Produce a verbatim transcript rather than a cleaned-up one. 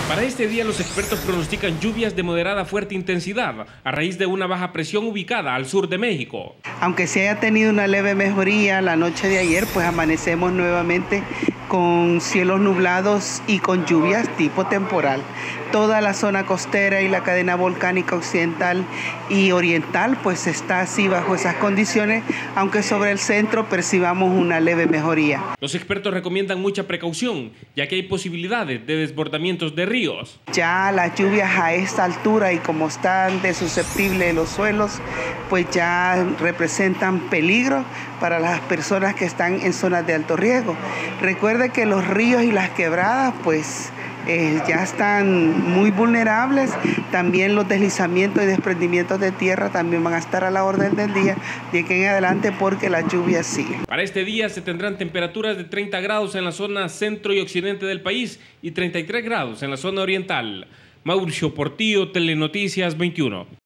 Para este día los expertos pronostican lluvias de moderada a fuerte intensidad a raíz de una baja presión ubicada al sur de México. Aunque se haya tenido una leve mejoría la noche de ayer, pues amanecemos nuevamente con cielos nublados y con lluvias tipo temporal. Toda la zona costera y la cadena volcánica occidental y oriental pues está así bajo esas condiciones, aunque sobre el centro percibamos una leve mejoría. Los expertos recomiendan mucha precaución, ya que hay posibilidades de desbordamientos de ríos. Ya las lluvias a esta altura y como están de susceptibles los suelos, pues ya representan peligro para las personas que están en zonas de alto riesgo. Recuerde que los ríos y las quebradas pues eh, ya están muy vulnerables. También los deslizamientos y desprendimientos de tierra también van a estar a la orden del día de aquí en adelante porque las lluvias siguen. Para este día se tendrán temperaturas de treinta grados en la zona centro y occidente del país y treinta y tres grados en la zona oriental. Mauricio Portillo, Telenoticias veintiuno.